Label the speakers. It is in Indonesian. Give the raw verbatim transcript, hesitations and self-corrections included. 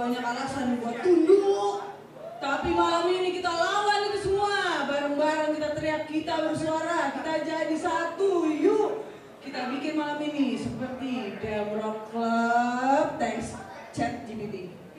Speaker 1: banyak alasan buat tunduk. Tapi malam ini kita lawan itu semua. Bareng-bareng kita teriak, kita bersuara, kita jadi satu. Yuk, kita bikin malam ini seperti Damnrockclub. Thanks, Chat G P T.